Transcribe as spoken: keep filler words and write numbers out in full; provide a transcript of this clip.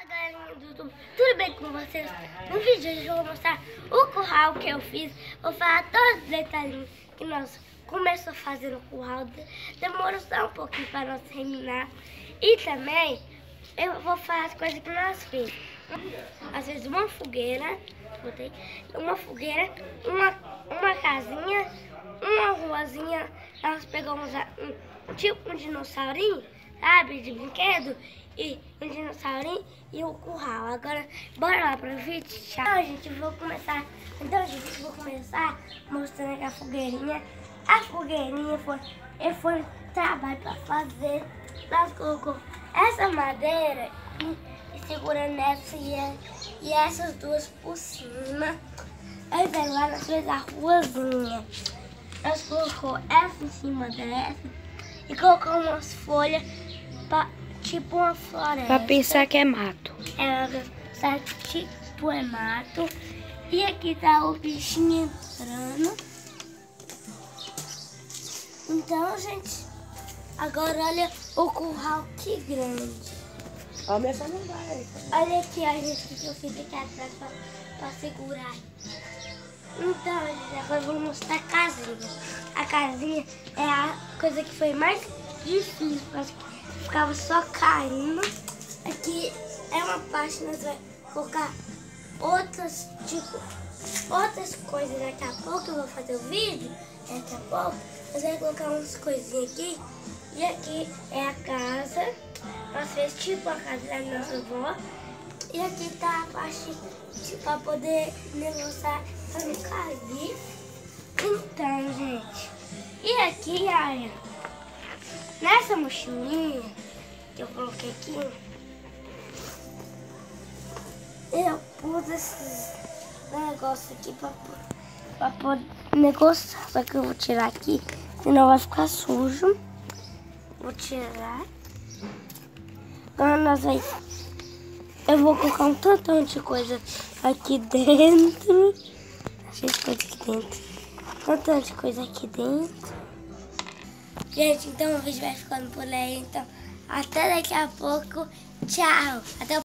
Galerinha do YouTube, tudo bem com vocês? No vídeo de hoje eu vou mostrar o curral que eu fiz. Vou falar todos os detalhinhos que nós começamos a fazer no curral. Demorou só um pouquinho para nós terminar. E também eu vou falar as coisas que nós fizemos. Às vezes uma fogueira, botei, uma fogueira, uma, uma casinha, uma ruazinha. Nós pegamos um, tipo um dinossaurinho, sabe, de brinquedo. E um dinossaurinho e o curral. Agora, bora lá pro vídeo. Tchau. Então, gente, vou começar. Então, gente, vou começar mostrando aqui a fogueirinha. A fogueirinha foi, foi trabalho pra fazer. Nós colocamos essa madeira e, e segurando essa e, e essas duas por cima. Aí, velho, lá nós fizemos a ruazinha. Nós colocamos essa em cima dessa e colocamos umas folhas pra. Tipo uma floresta. Pra pensar que é mato. É, pra pensar que tipo é mato. E aqui tá o bichinho entrando. Então, gente, agora olha o curral que grande. A minha só não vai. Olha aqui, a gente, que eu fiz aqui atrás pra, pra segurar. Então, gente, agora eu vou mostrar a casinha. A casinha é a coisa que foi mais difícil, porque ficava só caindo. Aqui é uma parte que nós vamos colocar outras, tipo, outras coisas daqui a pouco. Eu vou fazer o vídeo, daqui a pouco. Nós vamos colocar umas coisinhas aqui. E aqui é a casa. Nós fez tipo a casa da nossa avó. E aqui tá a parte tipo, para poder negociar para não cair. Então, gente. E aqui, olha, nessa mochilinha que eu coloquei aqui, eu pus esses negócios aqui pra, pra poder negociar. Só que eu vou tirar aqui, senão vai ficar sujo. Vou tirar. Agora nós vai, eu vou colocar um tantão de coisa aqui dentro. Cheio de coisa aqui dentro. Tantão de coisa aqui dentro. Gente, então o vídeo vai ficando por aí. Então, até daqui a pouco. Tchau. Até o